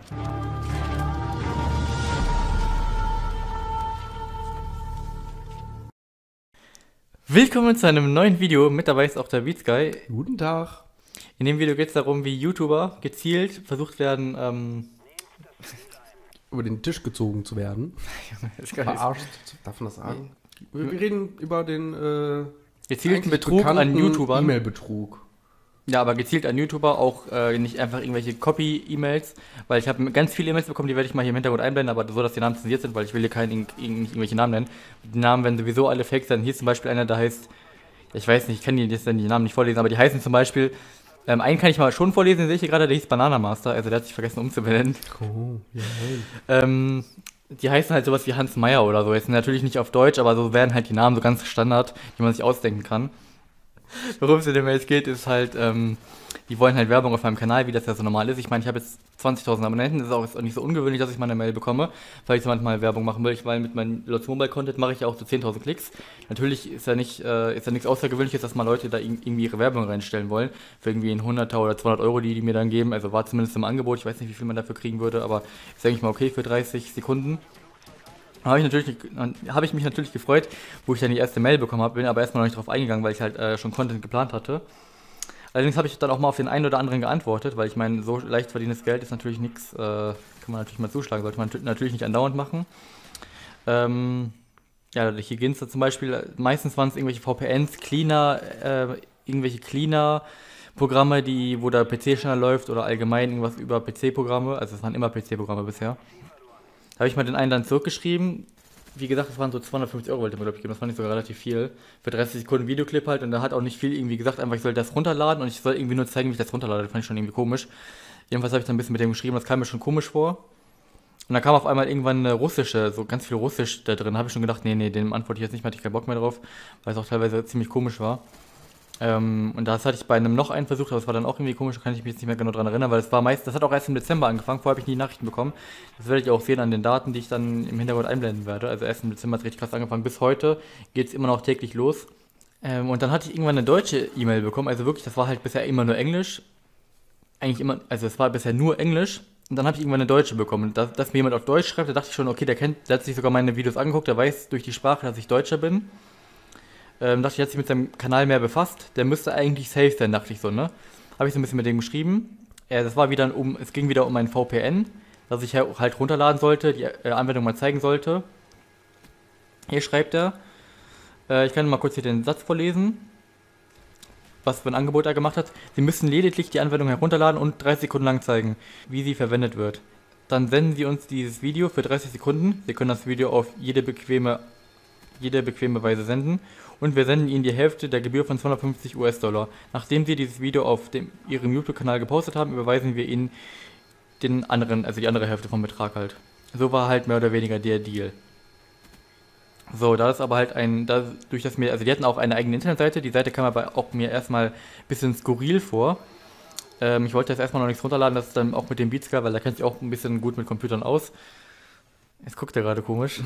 Willkommen zu einem neuen Video, mit dabei ist auch der Beatsguy. Guten Tag. In dem Video geht es darum, wie YouTuber gezielt versucht werden, Über den Tisch gezogen zu werden. verarscht. Darf man das sagen? Wir reden über den gezielten Betrug an YouTubern. E-Mail-Betrug. Ja, aber gezielt an YouTuber, auch nicht einfach irgendwelche Copy-E-Mails, weil ich habe ganz viele E-Mails bekommen, die werde ich mal hier im Hintergrund einblenden, aber so, dass die Namen zensiert sind, weil ich will hier nicht irgendwelche Namen nennen. Die Namen werden sowieso alle fake sein. Hier ist zum Beispiel einer, der heißt, ich weiß nicht, ich kann jetzt die Namen nicht vorlesen, aber die heißen zum Beispiel, einen kann ich mal schon vorlesen, den sehe ich hier gerade, der hieß Banana Master, also der hat sich vergessen umzubenennen. Oh, ja. Die heißen halt sowas wie Hans Meyer oder so, jetzt natürlich nicht auf Deutsch, aber so werden halt die Namen so ganz Standard, die man sich ausdenken kann. Worum es in der Mails geht, ist halt, die wollen halt Werbung auf meinem Kanal, wie das ja so normal ist. Ich meine, ich habe jetzt 20.000 Abonnenten, das ist auch nicht so ungewöhnlich, dass ich mal eine Mail bekomme, weil ich so manchmal Werbung machen will, weil mit meinem Lots Mobile Content mache ich ja auch so 10.000 Klicks. Natürlich ist ja nichts Außergewöhnliches, dass mal Leute da irgendwie ihre Werbung reinstellen wollen, für irgendwie ein 100er oder 200 Euro, die mir dann geben, also war zumindest im Angebot, ich weiß nicht, wie viel man dafür kriegen würde, aber ist eigentlich mal okay für 30 Sekunden. Habe ich mich natürlich gefreut, wo ich dann die erste Mail bekommen habe, bin aber erstmal noch nicht drauf eingegangen, weil ich halt schon Content geplant hatte. Allerdings habe ich dann auch mal auf den einen oder anderen geantwortet, weil ich meine, so leicht verdientes Geld ist natürlich nichts, kann man natürlich mal zuschlagen, sollte man natürlich nicht andauernd machen. Ja, hier ging es da zum Beispiel, meistens waren es irgendwelche VPNs, irgendwelche Cleaner-Programme, wo der PC schneller läuft oder allgemein irgendwas über PC-Programme, also es waren immer PC-Programme bisher. Da habe ich mal den einen dann zurückgeschrieben. Wie gesagt, das waren so 250 Euro, wollte er mir, glaube ich, geben. Das fand ich sogar relativ viel. Für 30 Sekunden Videoclip halt. Und da hat auch nicht viel irgendwie gesagt, einfach ich soll das runterladen und ich soll irgendwie nur zeigen, wie ich das runterlade. Das fand ich schon irgendwie komisch. Jedenfalls habe ich dann ein bisschen mit dem geschrieben, das kam mir schon komisch vor. Und dann kam auf einmal irgendwann eine russische, so ganz viel Russisch da drin. Da habe ich schon gedacht, nee, dem antworte ich jetzt nicht mehr, hatte ich keinen Bock mehr drauf, weil es auch teilweise ziemlich komisch war. Und das hatte ich bei einem noch einen versucht, aber es war dann auch irgendwie komisch, da kann ich mich jetzt nicht mehr genau dran erinnern, weil das hat auch erst im Dezember angefangen, vorher habe ich nie Nachrichten bekommen. Das werdet ihr auch sehen an den Daten, die ich dann im Hintergrund einblenden werde. Also erst im Dezember hat es richtig krass angefangen, bis heute geht es immer noch täglich los. Und dann hatte ich irgendwann eine deutsche E-Mail bekommen, also wirklich, das war halt bisher immer nur Englisch. Eigentlich immer, also es war bisher nur Englisch. Und dann habe ich irgendwann eine deutsche bekommen. Dass mir jemand auf Deutsch schreibt, da dachte ich schon, okay, der hat sich sogar meine Videos angeguckt, der weiß durch die Sprache, dass ich Deutscher bin. Dachte ich, hat sich mit seinem Kanal mehr befasst. Der müsste eigentlich safe sein, dachte ich so, ne? Habe ich so ein bisschen mit dem geschrieben. Es ging wieder um ein VPN, das ich halt runterladen sollte, die Anwendung mal zeigen sollte. Hier schreibt er, ich kann mal kurz hier den Satz vorlesen, was für ein Angebot er gemacht hat. Sie müssen lediglich die Anwendung herunterladen und 30 Sekunden lang zeigen, wie sie verwendet wird. Dann senden Sie uns dieses Video für 30 Sekunden. Sie können das Video auf jede bequeme Weise senden und wir senden Ihnen die Hälfte der Gebühr von 250 US-Dollar. Nachdem Sie dieses Video auf Ihrem YouTube-Kanal gepostet haben, überweisen wir Ihnen die andere Hälfte vom Betrag halt. So war halt mehr oder weniger der Deal. So, da ist aber halt die hatten auch eine eigene Internetseite, die Seite kam aber auch mir erstmal ein bisschen skurril vor. Ich wollte jetzt erstmal noch nichts runterladen, das ist dann auch mit dem Beatsguy, weil er kennt sich auch ein bisschen gut mit Computern aus. Jetzt guckt er gerade komisch.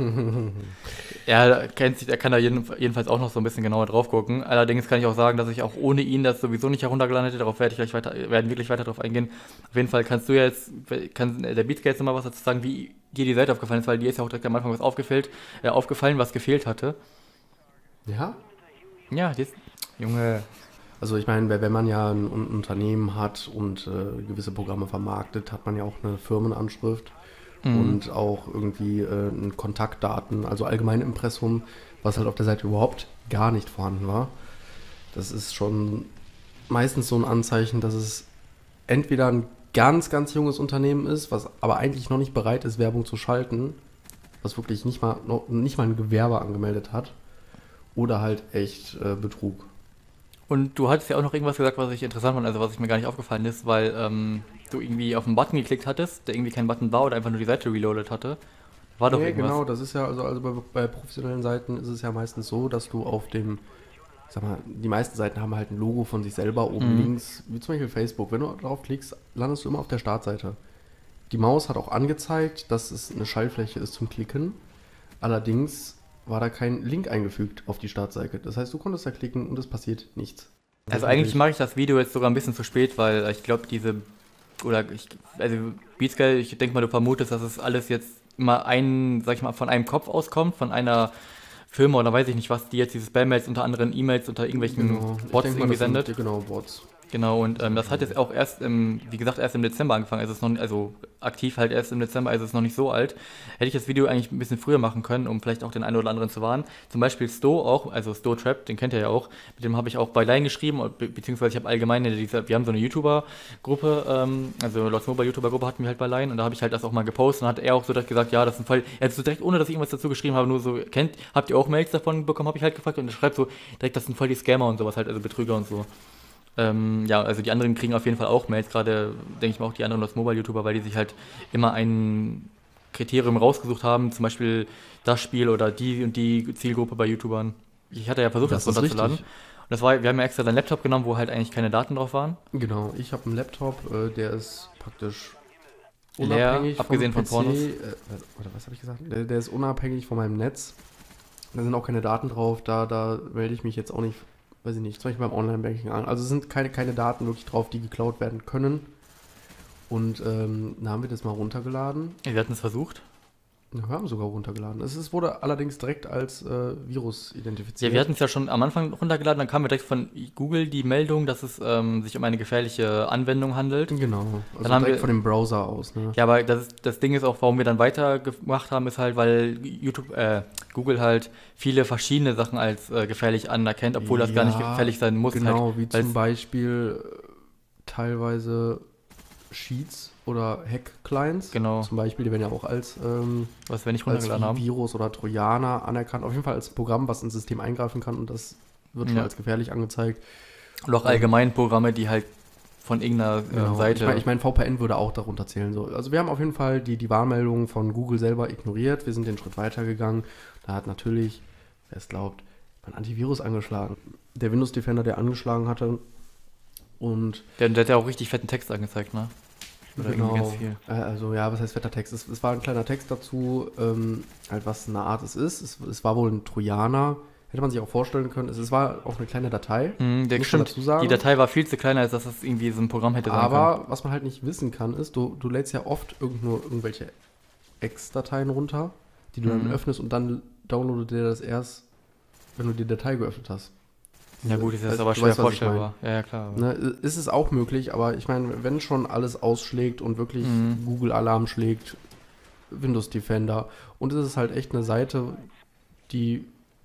Er kann da jedenfalls auch noch so ein bisschen genauer drauf gucken. Allerdings kann ich auch sagen, dass ich auch ohne ihn das sowieso nicht heruntergeladen hätte. Darauf werden wirklich weiter drauf eingehen. Auf jeden Fall kann der Beatsguy jetzt nochmal was dazu sagen, wie dir die Seite aufgefallen ist, weil dir ist ja auch direkt am Anfang was aufgefallen, was gefehlt hatte. Ja? Ja, Junge. Also ich meine, wenn man ja ein Unternehmen hat und gewisse Programme vermarktet, hat man ja auch eine Firmenanschrift. Und auch irgendwie Kontaktdaten, also allgemein Impressum, was halt auf der Seite überhaupt gar nicht vorhanden war. Das ist schon meistens so ein Anzeichen, dass es entweder ein ganz, ganz junges Unternehmen ist, was aber eigentlich noch nicht bereit ist, Werbung zu schalten, was wirklich nicht mal ein Gewerbe angemeldet hat, oder halt echt Betrug. Und du hattest ja auch noch irgendwas gesagt, was ich interessant fand, also was mir gar nicht aufgefallen ist, weil du irgendwie auf einen Button geklickt hattest, der irgendwie kein Button war oder einfach nur die Seite reloadet hatte. War doch irgendwas. Genau, das ist ja, also bei professionellen Seiten ist es ja meistens so, dass du auf dem, die meisten Seiten haben halt ein Logo von sich selber oben links, wie zum Beispiel Facebook. Wenn du drauf klickst, landest du immer auf der Startseite. Die Maus hat auch angezeigt, dass es eine Schaltfläche ist zum Klicken. Allerdings war da kein Link eingefügt auf die Startseite. Das heißt, du konntest da klicken und es passiert nichts. Also eigentlich mache ich das Video jetzt sogar ein bisschen zu spät, weil ich glaube, diese also Beatscale, ich denke mal, du vermutest, dass es alles jetzt immer sag ich mal, von einem Kopf auskommt, von einer Firma oder weiß ich nicht was, die jetzt diese Spam-Mails unter anderen E-Mails unter irgendwelchen Bots irgendwie sendet. Genau, Bots. Genau, und das hat jetzt auch wie gesagt, erst im Dezember angefangen. Also aktiv halt erst im Dezember, also es ist noch nicht so alt. Hätte ich das Video eigentlich ein bisschen früher machen können, um vielleicht auch den einen oder anderen zu warnen. Zum Beispiel Sto auch, also Sto Trap, den kennt ihr ja auch. Mit dem habe ich auch bei Line geschrieben, beziehungsweise ich habe allgemein, wir haben so eine YouTuber-Gruppe, also Lots Mobile YouTuber-Gruppe hatten wir halt bei Line und da habe ich halt das auch mal gepostet und hat er auch so direkt gesagt, ja, das ist ein Fall, er hat so direkt, ohne dass ich irgendwas dazu geschrieben habe, nur so, habt ihr auch Mails davon bekommen, habe ich halt gefragt und er schreibt so direkt, das sind voll die Scammer und sowas halt, also Betrüger und so. Ja, also die anderen kriegen auf jeden Fall auch Mails, gerade denke ich mal auch die anderen als Mobile-YouTuber, weil die sich halt immer ein Kriterium rausgesucht haben, zum Beispiel das Spiel oder die und die Zielgruppe bei YouTubern. Ich hatte ja versucht, das runterzuladen. Und wir haben ja extra deinen Laptop genommen, wo halt eigentlich keine Daten drauf waren. Genau, ich habe einen Laptop, der ist praktisch unabhängig, abgesehen von Pornos. Oder was habe ich gesagt? Der ist unabhängig von meinem Netz. Da sind auch keine Daten drauf, da melde ich mich jetzt auch nicht, weiß ich nicht, zum Beispiel beim Online-Banking an. Also es sind keine Daten wirklich drauf, die geklaut werden können. Und da haben wir das mal runtergeladen. Ja, wir hatten es versucht. Ja, wir haben sogar runtergeladen. Es wurde allerdings direkt als Virus identifiziert. Ja, wir hatten es ja schon am Anfang runtergeladen, dann kam mir direkt von Google die Meldung, dass es sich um eine gefährliche Anwendung handelt. Genau, also dann haben direkt von dem Browser aus. Ne? Ja, aber das Ding ist auch, warum wir dann weitergemacht haben, ist halt, weil Google halt viele verschiedene Sachen als gefährlich anerkennt, obwohl das gar nicht gefährlich sein muss. Genau, halt, wie zum Beispiel teilweise Sheets oder Hack-Clients. Genau. Zum Beispiel, die werden ja auch als was wir nicht runtergeladen haben. Virus oder Trojaner anerkannt. Auf jeden Fall als Programm, was ins System eingreifen kann und das wird schon als gefährlich angezeigt. Und auch allgemein Programme, die halt von irgendeiner Seite... Ich mein, VPN würde auch darunter zählen. So. Also wir haben auf jeden Fall die Warnmeldungen von Google selber ignoriert. Wir sind den Schritt weitergegangen. Da hat natürlich, wer es glaubt, ein Antivirus angeschlagen. Der Windows Defender, der angeschlagen hatte. Und der hat ja auch richtig fetten Text angezeigt, ne? Oder genau, ganz viel. Also ja, was heißt fetter Text? Es war ein kleiner Text dazu, halt was eine Art es ist. Es war wohl ein Trojaner, hätte man sich auch vorstellen können. Es war auch eine kleine Datei, muss man dazu sagen. Die Datei war viel zu klein, als dass das irgendwie so ein Programm hätte sein können. Aber was man halt nicht wissen kann, ist, du lädst ja oft nur irgendwelche Ex-Dateien runter, die du dann öffnest und dann downloadet dir das erst, wenn du die Datei geöffnet hast. Ja gut, ist das aber schwer vorstellbar. Ja, klar. Ne, ist es auch möglich, aber ich meine, wenn schon alles ausschlägt und wirklich Google-Alarm schlägt, Windows Defender und es ist halt echt eine Seite, die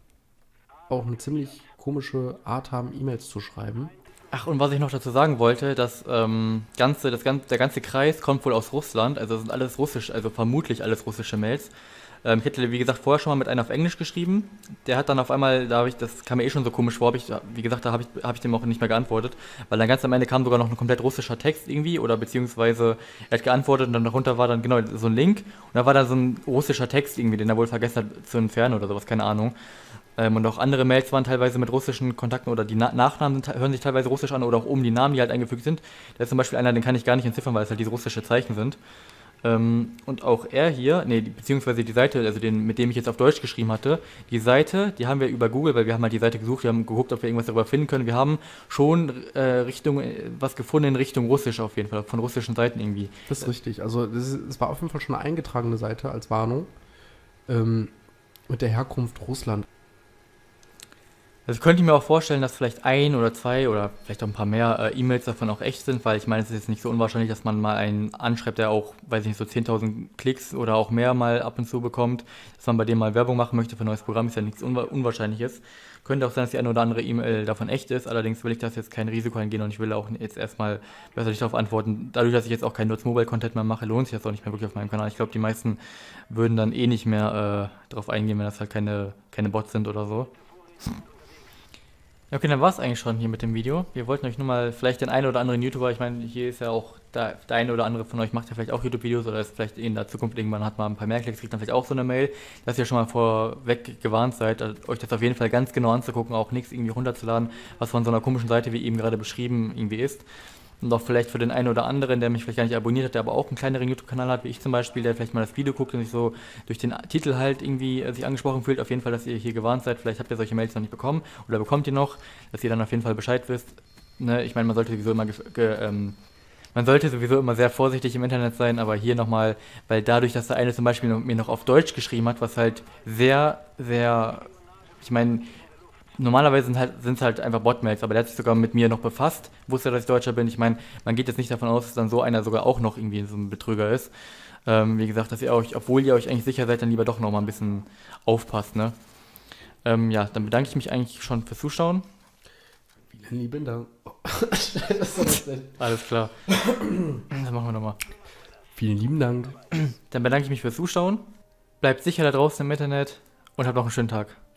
auch eine ziemlich komische Art haben, E-Mails zu schreiben. Ach, und was ich noch dazu sagen wollte, dass der ganze Kreis kommt wohl aus Russland, also sind alles russisch, also vermutlich alles russische Mails. Ich hätte, wie gesagt, vorher schon mal mit einem auf Englisch geschrieben. Der hat dann auf einmal, das kam mir eh schon so komisch vor, wie gesagt, da hab ich dem auch nicht mehr geantwortet, weil dann ganz am Ende kam sogar noch ein komplett russischer Text irgendwie, oder beziehungsweise er hat geantwortet und dann darunter war dann genau so ein Link und da war da so ein russischer Text irgendwie, den er wohl vergessen hat zu entfernen oder sowas, keine Ahnung. Und auch andere Mails waren teilweise mit russischen Kontakten oder die Nachnamen hören sich teilweise russisch an oder auch oben die Namen, die halt eingefügt sind. Da ist zum Beispiel einer, den kann ich gar nicht entziffern, weil es halt diese russische Zeichen sind. Und auch er hier, beziehungsweise die Seite, also mit dem ich jetzt auf Deutsch geschrieben hatte, die Seite, die haben wir über Google, weil wir haben halt die Seite gesucht, wir haben geguckt, ob wir irgendwas darüber finden können. Wir haben schon was gefunden in Richtung Russisch auf jeden Fall, von russischen Seiten irgendwie. Das ist richtig, also es war auf jeden Fall schon eine eingetragene Seite als Warnung mit der Herkunft Russland. Also könnte ich mir auch vorstellen, dass vielleicht ein oder zwei oder vielleicht auch ein paar mehr E-Mails davon auch echt sind, weil ich meine, es ist jetzt nicht so unwahrscheinlich, dass man mal einen anschreibt, der auch, weiß ich nicht, so 10.000 Klicks oder auch mehr mal ab und zu bekommt, dass man bei dem mal Werbung machen möchte für ein neues Programm, ist ja nichts Unwahrscheinliches. Könnte auch sein, dass die eine oder andere E-Mail davon echt ist, allerdings will ich das jetzt kein Risiko eingehen und ich will auch jetzt erstmal besser nicht darauf antworten. Dadurch, dass ich jetzt auch keinen Nutz-Mobile-Content mehr mache, lohnt sich das auch nicht mehr wirklich auf meinem Kanal. Ich glaube, die meisten würden dann eh nicht mehr darauf eingehen, wenn das halt keine Bots sind oder so. Ja, okay, dann war es eigentlich schon hier mit dem Video. Wir wollten euch nur mal vielleicht den einen oder anderen YouTuber, ich meine, hier ist ja auch, der eine oder andere von euch macht ja vielleicht auch YouTube-Videos oder ist vielleicht in der Zukunft irgendwann hat mal ein paar mehr Klicks, kriegt dann vielleicht auch so eine Mail, dass ihr schon mal vorweg gewarnt seid, euch das auf jeden Fall ganz genau anzugucken, auch nichts irgendwie runterzuladen, was von so einer komischen Seite, wie eben gerade beschrieben, irgendwie ist. Und auch vielleicht für den einen oder anderen, der mich vielleicht gar nicht abonniert hat, der aber auch einen kleineren YouTube-Kanal hat, wie ich zum Beispiel, der vielleicht mal das Video guckt und sich so durch den Titel halt irgendwie sich angesprochen fühlt. Auf jeden Fall, dass ihr hier gewarnt seid. Vielleicht habt ihr solche Mails noch nicht bekommen oder bekommt ihr noch, dass ihr dann auf jeden Fall Bescheid wisst. Ne? Ich meine, man sollte sowieso immer Man sollte sowieso immer sehr vorsichtig im Internet sein, aber hier nochmal, weil dadurch, dass der eine zum Beispiel mir noch auf Deutsch geschrieben hat, was halt sehr, sehr, ich meine, normalerweise sind es halt einfach Botmails, aber der hat sich sogar mit mir noch befasst, wusste, dass ich Deutscher bin. Ich meine, man geht jetzt nicht davon aus, dass dann so einer sogar auch noch irgendwie so ein Betrüger ist. Wie gesagt, dass ihr euch, obwohl ihr euch eigentlich sicher seid, dann lieber doch noch mal ein bisschen aufpasst, ne? Ja, dann bedanke ich mich eigentlich schon fürs Zuschauen. Vielen lieben Dank. Alles klar. Das machen wir nochmal. Vielen lieben Dank. Dann bedanke ich mich fürs Zuschauen. Bleibt sicher da draußen im Internet und habt noch einen schönen Tag.